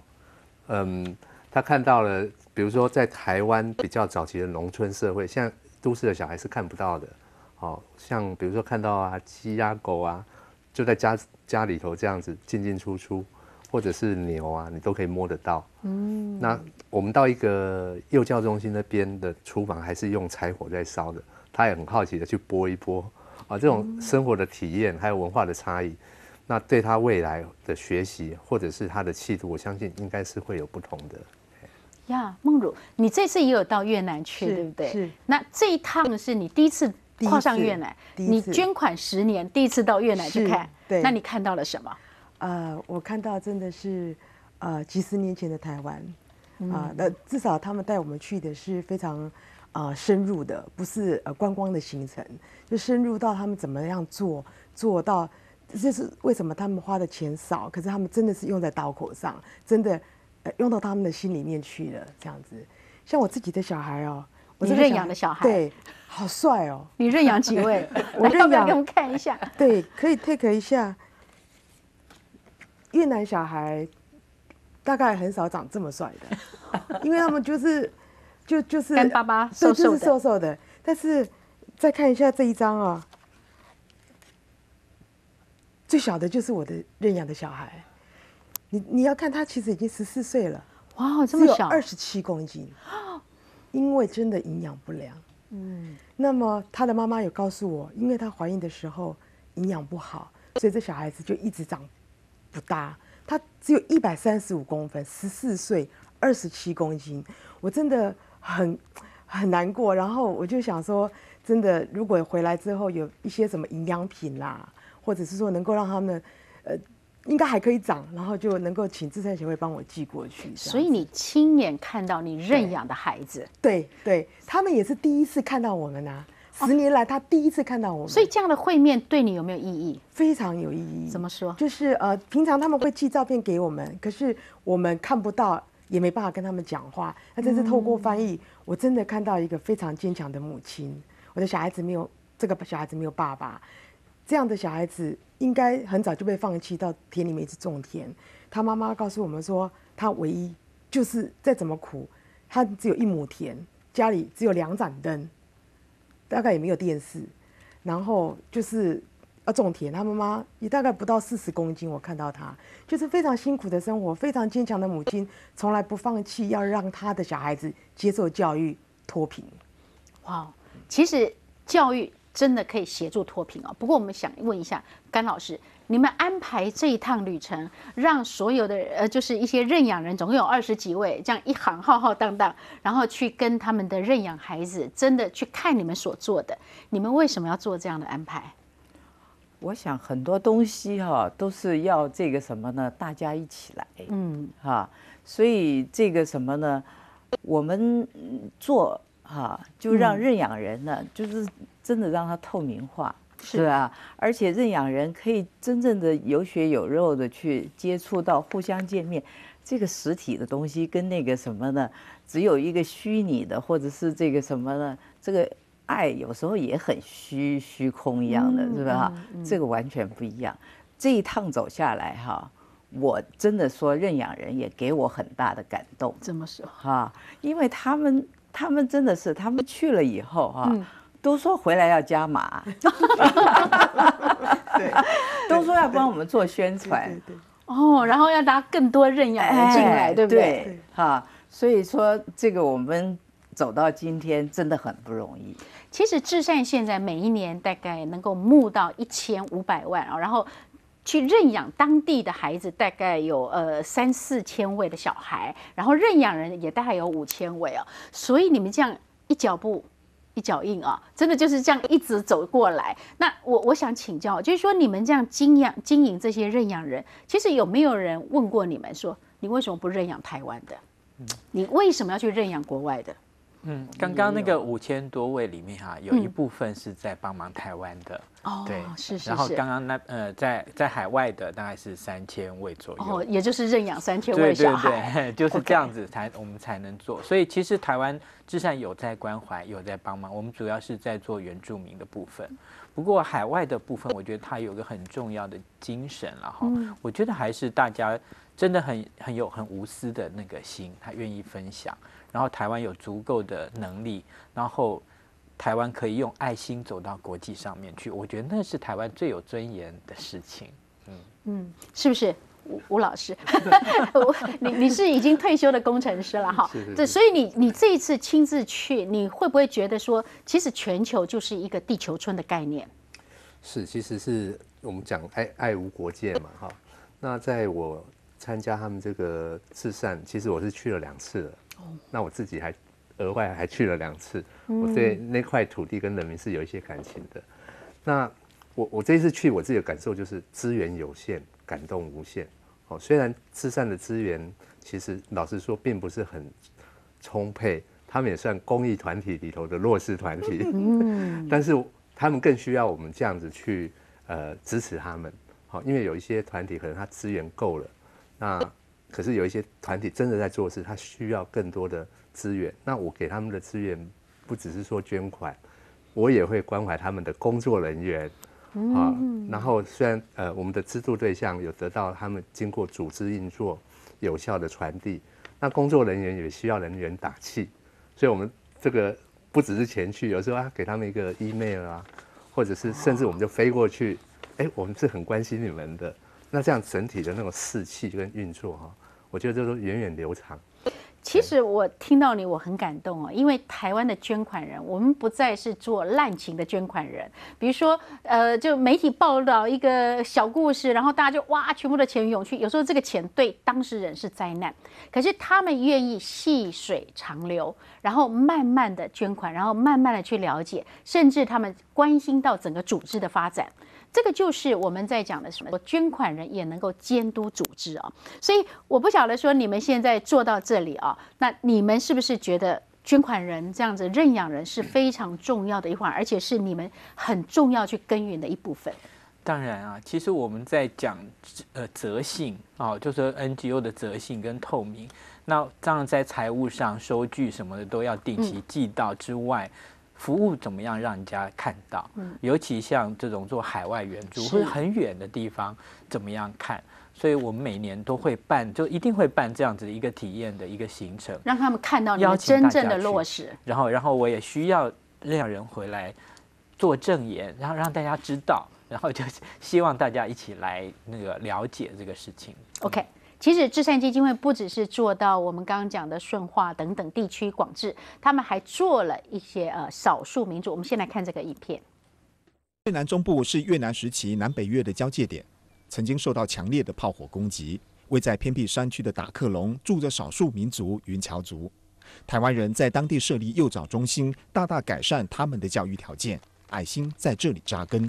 她看到了，比如说在台湾比较早期的农村社会，像都市的小孩是看不到的。像比如说看到啊鸡鸭狗啊，就在家里头这样子进进出出，或者是牛啊，你都可以摸得到。那我们到一个幼教中心那边的厨房，还是用柴火在烧的，他也很好奇的去拨一拨这种生活的体验还有文化的差异，那对他未来的学习或者是他的企图，我相信应该是会有不同的。 呀，梦茹，你这次也有到越南去，对不对？ 是。 那这一趟是你第一次跨上越南，你捐款10年，第一次到越南去看， 对。 那你看到了什么？ 我看到真的是几十年前的台湾那至少他们带我们去的是非常深入的，不是观光的行程，就深入到他们怎么样做到，这是为什么他们花的钱少，可是他们真的是用在刀口上，真的用到他们的心里面去了，这样子。像我自己的小孩我你认养的小孩， 对，好帅哦！ 你认养几位？ 我认养， 给我们看一下。 对，可以 take 一下。越南小孩大概很少长这么帅的，因为他们就是干巴巴、瘦瘦的， 就是瘦瘦的。但是再看一下这一张最小的就是我的认养的小孩。你要看他其实已经14岁了， 哇，这么小， 只有27公斤，因为真的营养不良。那么他的妈妈有告诉我，因为他怀孕的时候营养不好，所以这小孩子就一直长不大，他只有135公分，14岁，27公斤，我真的很难过。然后我就想说，真的，如果回来之后有一些什么营养品啦，或者是说能够让他们应该还可以长，然后就能够请至善协会帮我寄过去。 所以你亲眼看到你认养的孩子， 对，他们也是第一次看到我们10年来他第一次看到我们， 所以这样的会面对你有没有意义？ 非常有意义。 怎么说？ 就是平常他们会寄照片给我们，可是我们看不到，也没办法跟他们讲话。那这次透过翻译，我真的看到一个非常坚强的母亲。我的小孩子没有爸爸，这样的小孩子应该很早就被放弃到田里面一直种田。他妈妈告诉我们说，他唯一就是再怎么苦，他只有1亩田，家里只有2盏灯。大概也没有电视，然后就是要种田。他妈妈也大概不到40公斤，我看到他就是非常辛苦的生活，非常坚强的母亲，从来不放弃要让他的小孩子接受教育脱贫。 哇，其实教育真的可以协助脱贫哦。不过我们想问一下甘老师，你们安排这一趟旅程，让所有的就是一些认养人，总共有20几位，这样一行浩浩荡荡，然后去跟他们的认养孩子，真的去看你们所做的。你们为什么要做这样的安排？ 我想很多东西都是要这个什么呢？大家一起来，所以这个什么呢？我们做就让认养人呢，就是真的让他透明化。是啊，而且认养人可以真正的有血有肉的去接触到，互相见面。这个实体的东西跟那个什么呢，只有一个虚拟的，或者是这个什么呢，这个爱有时候也很虚空一样的，是吧？这个完全不一样。这一趟走下来我真的说认养人也给我很大的感动。 怎么说？ 因为他们真的是，他们去了以后都说回来要加码，对，都说要帮我们做宣传， 然后要拉更多认养人进来，对不对？ 所以说这个我们走到今天真的很不容易。 其实至善现在每一年大概能够募到1500万然后去认养当地的孩子，大概有3、4千位的小孩，然后认养人也大概有5000位所以你们这样一脚步一脚印真的就是这样一直走过来。那我想请教，就是说你们这样经营这些认养人，其实有没有人问过你们说，你为什么不认养台湾的？你为什么要去认养国外的？ 刚刚那个5000多位里面有一部分是在帮忙台湾的，对， 是。 然后刚刚在海外的大概是3000位左右， 也就是认养3000位小孩， 对，就是这样子我们才能做。所以其实台湾至善有在关怀，有在帮忙，我们主要是在做原住民的部分。不过海外的部分，我觉得它有个很重要的精神我觉得还是大家真的很无私的那个心，他愿意分享。然后台湾有足够的能力，然后台湾可以用爱心走到国际上面去，我觉得那是台湾最有尊严的事情。 是不是？吴老师，你是已经退休的工程师了哈，对，所以你这一次亲自去，你会不会觉得说，其实全球就是一个地球村的概念？ 是，其实是我们讲爱无国界嘛哈。那在我参加他们这个至善，其实我是去了2次了，那我自己还额外还去了2次，我对那块土地跟人民是有一些感情的。那我这一次去，我自己的感受就是资源有限，感动无限。虽然至善的资源其实老实说并不是很充沛，他们也算公益团体里头的弱势团体，但是他们更需要我们这样子去支持他们。因为有一些团体可能他资源够了，那可是有一些团体真的在做事，他需要更多的资源。那我给他们的资源不只是说捐款，我也会关怀他们的工作人员。然后虽然我们的资助对象有得到他们经过组织运作有效的传递，那工作人员也需要人员打气，所以我们这个不只是前去，有时候给他们一个 email 啊，或者是甚至我们就飞过去，我们是很关心你们的，那这样整体的那种士气跟运作我觉得这都源远流长。 其实我听到你，我很感动哦，因为台湾的捐款人，我们不再是做滥情的捐款人。比如说，就媒体报道一个小故事，然后大家就哇，全部的钱涌去，有时候这个钱对当事人是灾难，可是他们愿意细水长流，然后慢慢的捐款，然后慢慢的去了解，甚至他们关心到整个组织的发展。这个就是我们在讲的什么，捐款人也能够监督组织啊。所以我不晓得说你们现在做到这里啊，那你们是不是觉得捐款人这样子认养人是非常重要的一环，而且是你们很重要去耕耘的一部分？ 当然啊，其实我们在讲责信就是 NGO 的责信跟透明。那当然在财务上收据什么的都要定期寄到之外。服务怎么样让人家看到？尤其像这种做海外援助或者很远的地方，怎么样看？所以我们每年都会办，就一定会办这样子的一个体验的一个行程， 让他们看到你们真正的落实。 然后我也需要认养人回来做证言，然后让大家知道，然后就希望大家一起来那个了解这个事情。 OK。其实至善基金会不只是做到我们刚刚讲的顺化等等地区广治，他们还做了一些少数民族。我们先来看这个影片。 越南中部是越南时期南北越的交界点，曾经受到强烈的炮火攻击。位在偏僻山区的达克隆住着少数民族云侨族，台湾人在当地设立幼教中心，大大改善他们的教育条件，爱心在这里扎根。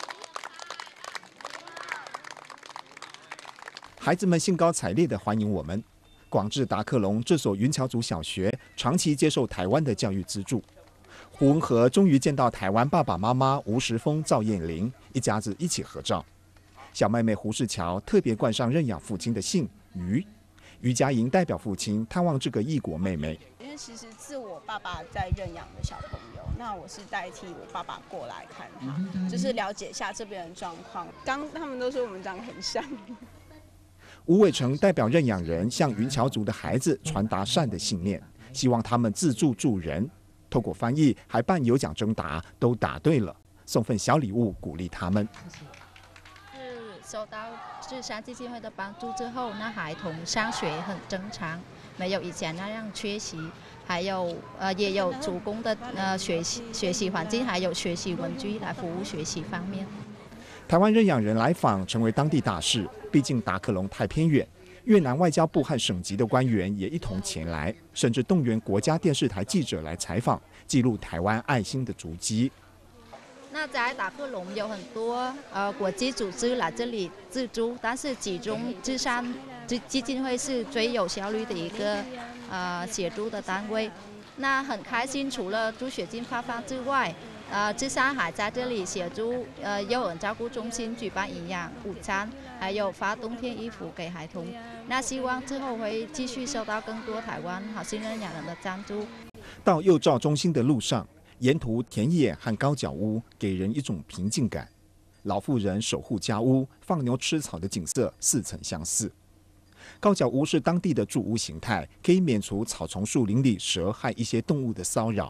孩子们兴高采烈地欢迎我们。广治达克隆这所云侨族小学长期接受台湾的教育资助。胡文和终于见到台湾爸爸妈妈吴时峰、赵燕玲一家子一起合照。小妹妹胡世乔特别冠上认养父亲的姓于。于佳莹代表父亲探望这个异国妹妹。 因为其实是我爸爸在认养的小朋友，那我是代替我爸爸过来看他，就是了解一下这边的状况。刚他们都说我们长得很像。 吴伟成代表认养人向云侨族的孩子传达善的信念，希望他们自助助人。透过翻译，还办有奖征答，都答对了，送份小礼物鼓励他们。 是受到至善基金会的帮助之后，那孩童上学很正常，没有以前那样缺席，还有也有足够的学习环境，还有学习文具来服务学习方面。 台湾认养人来访成为当地大事，毕竟达克隆太偏远，越南外交部和省级的官员也一同前来，甚至动员国家电视台记者来采访，记录台湾爱心的足迹。 那在达克隆有很多国际组织来这里资助，但是其中至善基金会是最有效率的一个协助的单位。那很开心，除了助学金发放之外，至善还在这里协助幼儿照顾中心举办营养午餐，还有发冬天衣服给孩童。那希望之后会继续收到更多台湾好心认养人的赞助。 到幼照中心的路上，沿途田野和高脚屋给人一种平静感，老妇人守护家屋、放牛吃草的景色似曾相似。高脚屋是当地的住屋形态，可以免除草丛树林里蛇和一些动物的骚扰。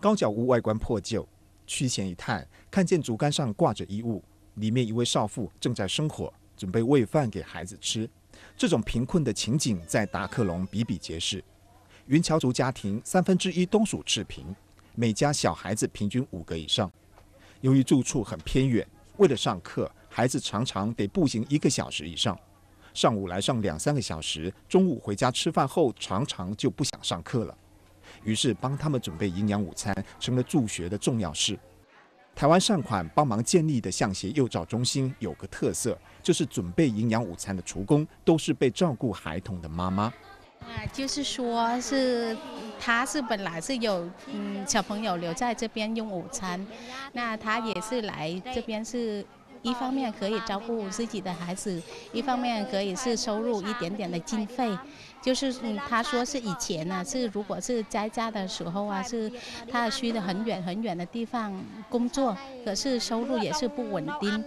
高脚屋外观破旧，趋前一探，看见竹竿上挂着衣物，里面一位少妇正在生火，准备喂饭给孩子吃。这种贫困的情景在达克隆比比皆是。云桥族家庭1/3都属赤贫，每家小孩子平均5个以上。由于住处很偏远，为了上课，孩子常常得步行1个小时以上。上午来上2-3个小时，中午回家吃饭后，常常就不想上课了。于是帮他们准备营养午餐成了助学的重要事。台湾善款帮忙建立的象协幼照中心有个特色，就是准备营养午餐的厨工都是被照顾孩童的妈妈。 就是说他是本来是有小朋友留在这边用午餐，那他也是来这边是一方面可以照顾自己的孩子，一方面可以是收入一点点的经费。就是他说是以前呢，是如果是在家的时候啊，是他需要很远很远的地方工作，可是收入也是不稳定。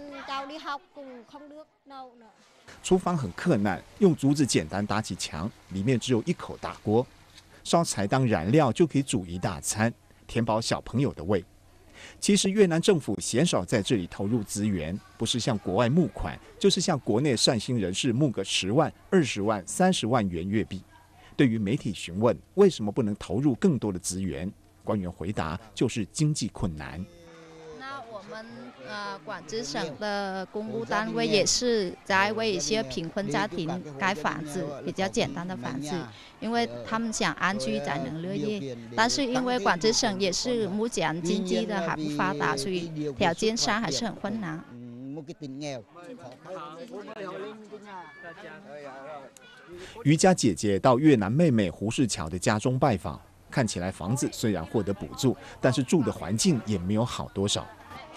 厨房很困难，用竹子简单搭起墙，里面只有1口大锅，烧柴当燃料就可以煮一大餐，填饱小朋友的胃。其实越南政府鲜少在这里投入资源，不是向国外募款，就是向国内善心人士募个10万、20万、30万元粤币。对于媒体询问为什么不能投入更多的资源，官员回答就是经济困难。 那我们广治省的公务单位也是在为一些贫困家庭盖房子，比较简单的房子，因为他们想安居才能乐业。但是因为广治省也是目前经济的还不发达，所以条件上还是很困难。 瑜伽姐姐到越南妹妹胡世乔的家中拜访，看起来房子虽然获得补助，但是住的环境也没有好多少。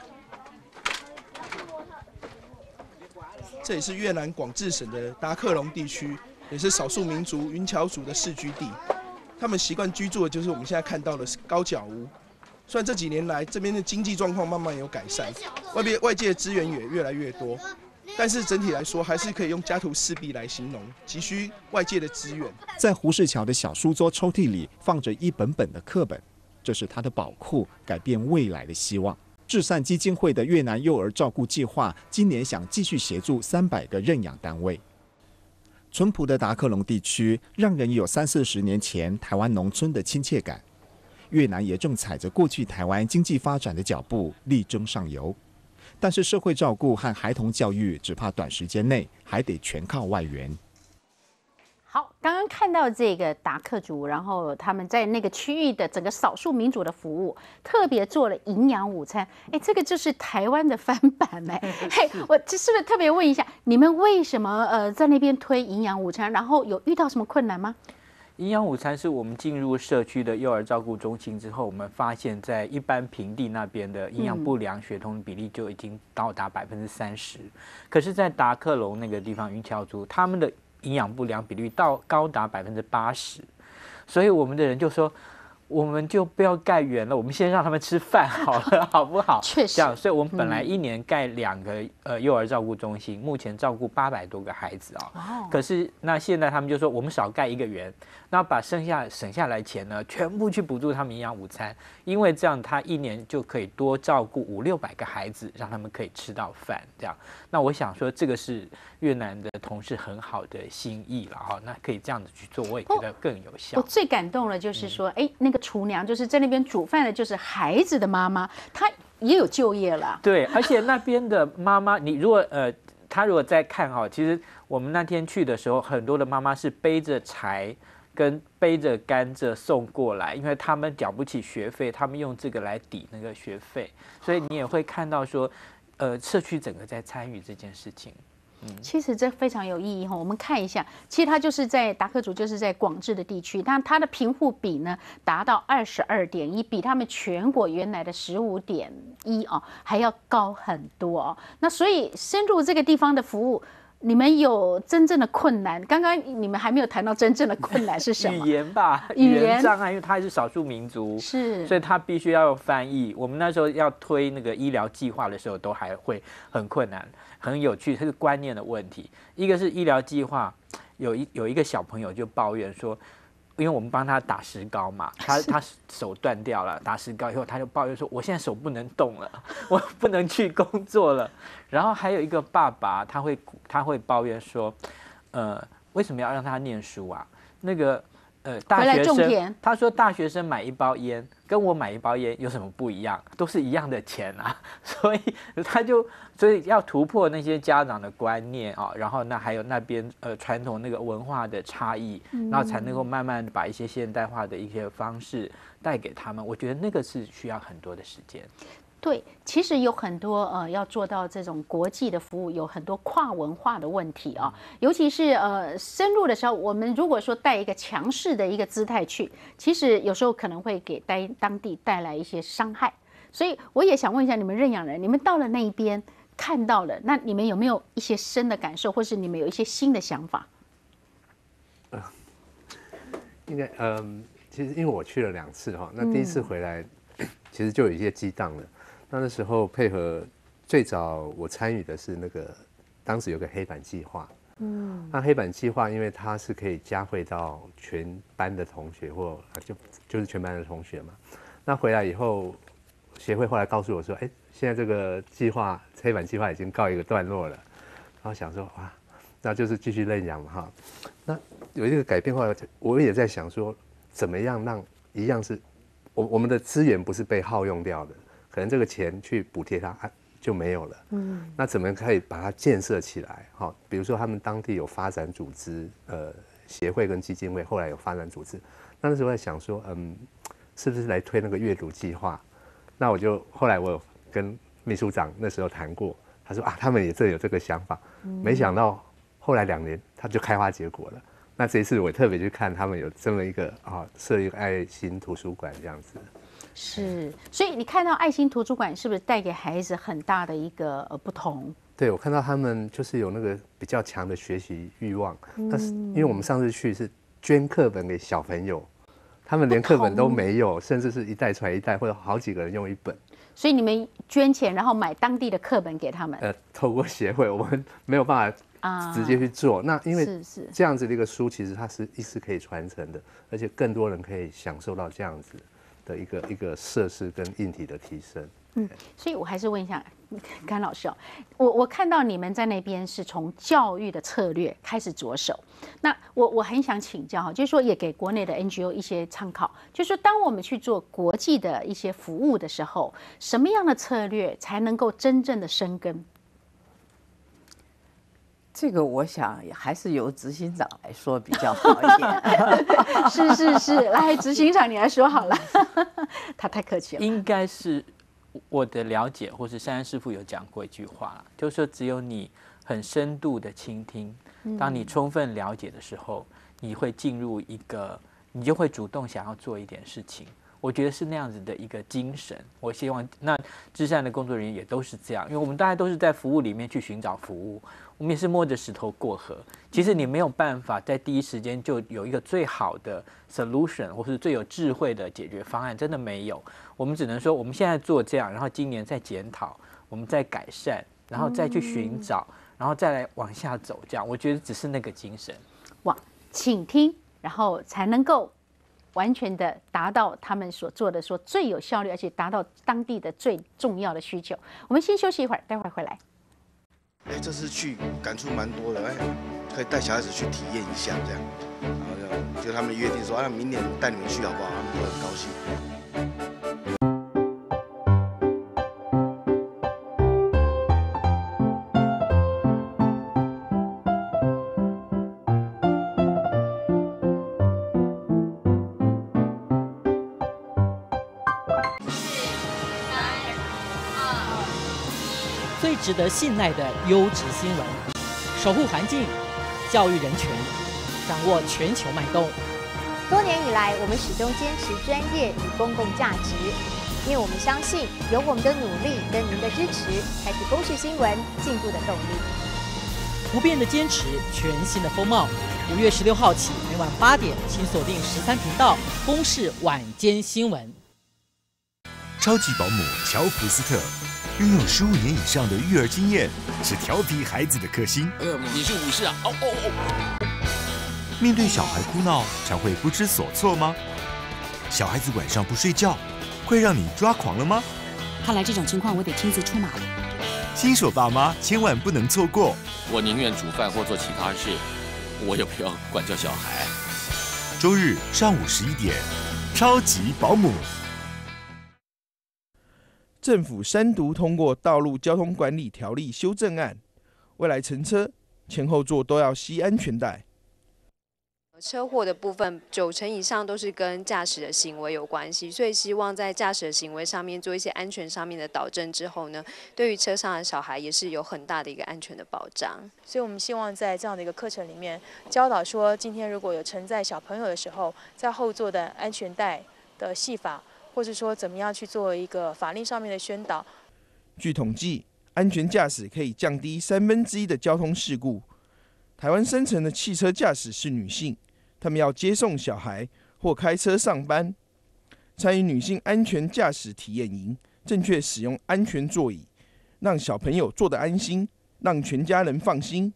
这也是越南广治省的达克隆地区，也是少数民族云乔族的世居地。他们习惯居住的就是我们现在看到的高脚屋。虽然这几年来这边的经济状况慢慢有改善，外界的资源也越来越多，但是整体来说还是可以用家徒四壁来形容，急需外界的资源。 在胡世乔的小书桌抽屉里放着一本本的课本，这是他的宝库，改变未来的希望。至善基金会的越南幼儿照顾计划今年想继续协助300个认养单位。淳朴的达克隆地区让人有30-40年前台湾农村的亲切感。越南也正踩着过去台湾经济发展的脚步，力争上游。但是社会照顾和孩童教育只怕短时间内还得全靠外援。 好，刚刚看到这个达克族，然后他们在那个区域的整个少数民族的服务，特别做了营养午餐。哎，这个就是台湾的翻版哎。嘿，我这是不是特别问一下，你们为什么在那边推营养午餐？然后有遇到什么困难吗？ 营养午餐是我们进入社区的幼儿照顾中心之后，我们发现，在一般平地那边的营养不良血童比例就已经到达30%，可是，在达克隆那个地方云乔族，他们的营养不良比率高达80%，所以我们的人就说，我们就不要盖园了，我们先让他们吃饭好了，好不好？ 确实， 这样，所以我们本来1年盖2个幼儿照顾中心，目前照顾800多个孩子啊。可是那现在他们就说，我们少盖1个园，那把省下来钱呢，全部去补助他们营养午餐，因为这样他1年就可以多照顾500-600个孩子，让他们可以吃到饭。这样，那我想说，这个是越南的同事很好的心意了哈。那可以这样子去做，我也觉得更有效。 我最感动的就是说，哎，那个厨娘就是在那边煮饭的，就是孩子的妈妈，她也有就业了。 对，而且那边的妈妈，你如果她如果在看哈，其实我们那天去的时候，很多的妈妈是背着柴跟背着甘蔗送过来，因为他们缴不起学费，他们用这个来抵那个学费，所以你也会看到说，社区整个在参与这件事情。 其实这非常有意义哈，我们看一下，其实它就是在达克族，就是在广治的地区，但它的贫户比呢达到22.1，比他们全国原来的15.1哦还要高很多哦。那所以深入这个地方的服务，你们有真正的困难？刚刚你们还没有谈到真正的困难是什么？ 语言吧，语言障碍，因为他是少数民族， 是， 所以他必须要用翻译。我们那时候要推那个医疗计划的时候，都还会很困难。很有趣，这是观念的问题。一个是医疗计划，有一个小朋友就抱怨说， 因为我们帮他打石膏嘛，他手断掉了，打石膏以后他就抱怨说，我现在手不能动了，我不能去工作了。然后还有一个爸爸，他会抱怨说，为什么要让他念书啊？那个大学生，他说大学生买一包烟跟我买一包烟有什么不一样？都是一样的钱啊，所以要突破那些家长的观念啊，然后还有那边传统那个文化的差异，然后才能够慢慢把一些现代化的一些方式带给他们。我觉得那个是需要很多的时间。 对，其实有很多要做到这种国际的服务，有很多跨文化的问题啊，尤其是深入的时候，我们如果说带一个强势的一个姿态去，其实有时候可能会给当地带来一些伤害。所以我也想问一下你们认养人，你们到了那一边看到了，那你们有没有一些深的感受，或是你们有一些新的想法？ 应该其实因为我去了2次哈，那第一次回来其实就有一些激荡了。那时候配合最早我参与的是那个当时有个黑板计划，那黑板计划因为它是可以加惠到全班的同学或就是全班的同学嘛。那回来以后，协会后来告诉我说，哎，现在这个黑板计划已经告一个段落了。然后想说哇，那就是继续认养嘛哈。那有一个改变，后来我也在想说，怎么样让一样是我们的资源不是被耗用掉的。可能这个钱去补贴它就没有了，那怎么可以把它建设起来？好，比如说他们当地有发展组织，协会跟基金会，后来有发展组织。那时候在想说，是不是来推那个阅读计划？那后来我有跟秘书长那时候谈过，他说他们也有这个想法，没想到后来2年他就开花结果了。那这一次我特别去看他们有这么一个设一个爱心图书馆这样子。 是，所以你看到爱心图书馆是不是带给孩子很大的一个不同？ 对，我看到他们就是有那个比较强的学习欲望。但是因为我们上次去是捐课本给小朋友，他们连课本都没有，甚至是一代传一代，或者好几个人用一本。 所以你们捐钱，然后买当地的课本给他们？ 透过协会，我们没有办法直接去做。那因为这样子的一个书，其实它是可以传承的，而且更多人可以享受到这样子的一个设施跟硬体的提升。 所以我还是问一下甘老师我看到你们在那边是从教育的策略开始着手，那我很想请教就是说也给国内的 NGO 一些参考，就是说当我们去做国际的一些服务的时候，什么样的策略才能够真正的生根？ 这个我想还是由执行长来说比较好一点。 是，来执行长你来说好了。他太客气了。 应该是我的了解，或是珊珊师傅有讲过一句话，就是说只有你很深度的倾听，当你充分了解的时候，你会进入你就会主动想要做一点事情。我觉得是那样子的一个精神。我希望那至善的工作人员也都是这样，因为我们大家都是在服务里面去寻找服务，我们也是摸着石头过河。其实你没有办法在第一时间就有一个最好的 solution 或是最有智慧的解决方案，真的没有。我们只能说我们现在做这样，然后今年再检讨，我们再改善，然后再去寻找，然后再来往下走。这样我觉得只是那个精神， 倾听，然后才能够完全的达到他们所做的最有效率，而且达到当地的最重要的需求。我们先休息一会儿，待会儿回来。 这次去感触蛮多的，可以带小孩子去体验一下这样，然后就他们约定说，明年带你们去好不好？他们都很高兴。 最值得信赖的优质新闻，守护环境，教育人权，掌握全球脉动。 多年以来，我们始终坚持专业与公共价值，因为我们相信，有我们的努力跟您的支持，才是公视新闻进步的动力。 不变的坚持，全新的风貌。5月16号起，每晚8点，请锁定13频道公视晚间新闻。 超级保姆乔普斯特。拥有15年以上的育儿经验，是调皮孩子的克星。 你是武士啊！ 面对小孩哭闹，常会不知所措吗？小孩子晚上不睡觉，会让你抓狂了吗？ 看来这种情况我得亲自出马了。 新手爸妈千万不能错过。 我宁愿煮饭或做其他事，我也不要管教小孩。 周日上午11点，超级保姆。 政府3读通过《道路交通管理条例》修正案，未来乘车前后座都要系安全带。 车祸的部分90%以上都是跟驾驶的行为有关系，所以希望在驾驶的行为上面做一些安全上面的导正之后呢，对于车上的小孩也是有很大的一个安全的保障。 所以我们希望在这样的一个课程里面教导说，今天如果有承载小朋友的时候，在后座的安全带的系法，或是说怎么样去做一个法令上面的宣导。 据统计，安全驾驶可以降低1/3的交通事故。台湾3成的汽车驾驶是女性。他们要接送小孩或开车上班，参与女性安全驾驶体验营，正确使用安全座椅，让小朋友坐得安心，让全家人放心。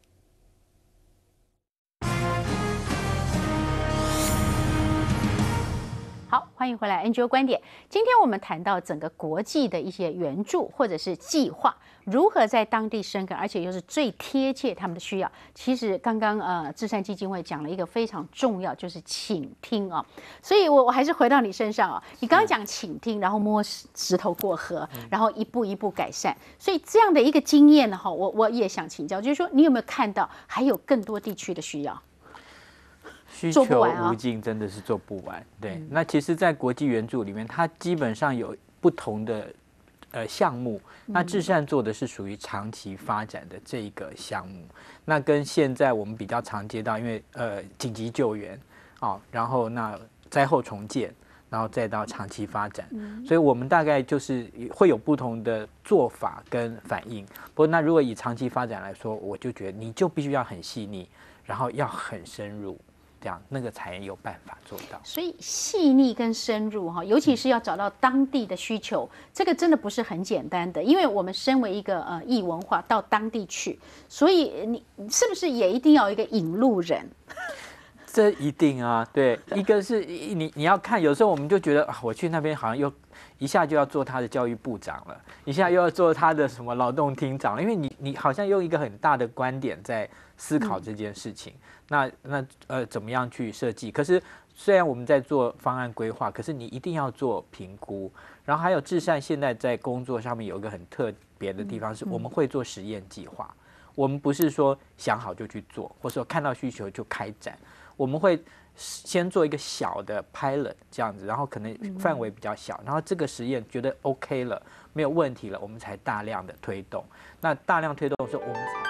好，欢迎回来 NGO 观点。今天我们谈到整个国际的一些援助或者是计划，如何在当地生根，而且又是最贴切他们的需要。其实刚刚至善基金会讲了一个非常重要，就是倾听啊。所以我还是回到你身上啊，你刚刚讲倾听，然后摸石头过河，然后一步一步改善。所以这样的一个经验呢，我也想请教，就是说你有没有看到还有更多地区的需要？ 需求无尽，真的是做不完。对，那其实，在国际援助里面，它基本上有不同的项目。那至善做的是属于长期发展的这一个项目。那跟现在我们比较常接到，因为紧急救援然后那灾后重建，然后再到长期发展，所以我们大概就是会有不同的做法跟反应。不过，那如果以长期发展来说，我就觉得你就必须要很细腻，然后要很深入。这样那个才有办法做到。 所以细腻跟深入哈，尤其是要找到当地的需求，这个真的不是很简单的。因为我们身为一个异文化到当地去，所以你是不是也一定要有一个引路人？ 这一定啊，对，一个是你要看，有时候我们就觉得我去那边好像又一下就要做他的教育部长了，一下又要做他的什么劳动厅长了，因为你好像用一个很大的观点在思考这件事情。那怎么样去设计？可是虽然我们在做方案规划，可是你一定要做评估。然后还有至善现在在工作上面有一个很特别的地方，是我们会做实验计划。我们不是说想好就去做，或者说看到需求就开展。我们会先做一个小的 pilot 这样子，然后可能范围比较小，然后这个实验觉得 OK 了，没有问题了，我们才大量的推动。那大量推动的时候，我们才。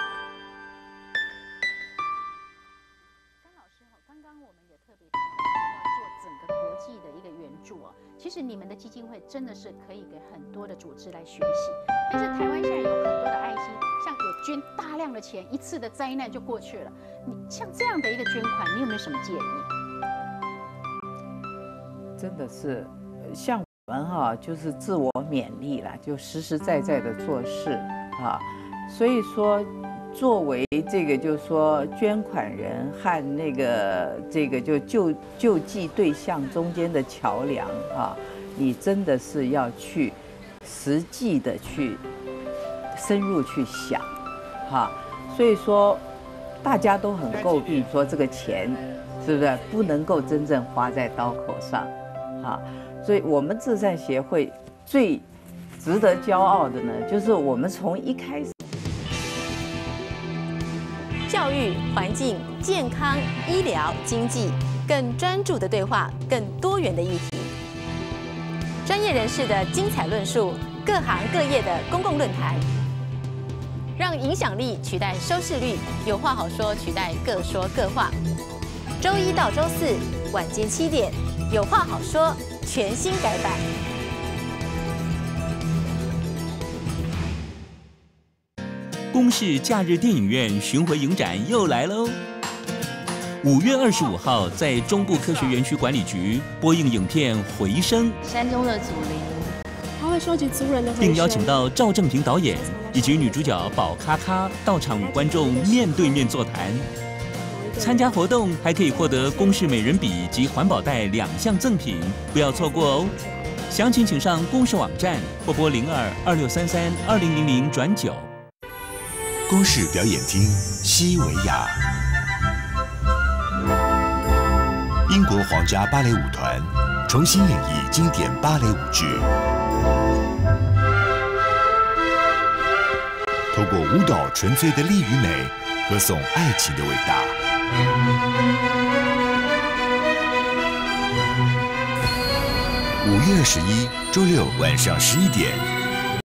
其实你们的基金会真的是可以给很多的组织来学习，但是台湾现在有很多的爱心，像有捐大量的钱，一次的灾难就过去了。你像这样的一个捐款，你有没有什么建议？ 真的是，像我们就是自我勉励啦，就实实在在的做事所以说，作为这个就是说捐款人和这个就救济对象中间的桥梁你真的是要去实际的去深入去想所以说大家都很诟病说这个钱是不是不能够真正花在刀口上所以我们至善协会最值得骄傲的呢，就是我们从一开始。 教育、环境、健康、医疗、经济，更专注的对话，更多元的议题，专业人士的精彩论述，各行各业的公共论坛，让影响力取代收视率，有话好说取代各说各话。周1到周4晚间7点，有话好说全新改版。 公视假日电影院巡回影展又来喽！5月25号在中部科学园区管理局播映影片《回声》， 山中的祖灵，他会收集族人的回声， 并邀请到赵正平导演以及女主角宝咖咖到场与观众面对面座谈。 参加活动还可以获得公视美人笔及环保袋2项赠品，不要错过哦。详情请上公视网站或拨02-2633-2000-9。 公视表演厅西维亚，英国皇家芭蕾舞团重新演绎经典芭蕾舞剧，透过舞蹈纯粹的力与美，歌颂爱情的伟大。5月21周六晚上11点。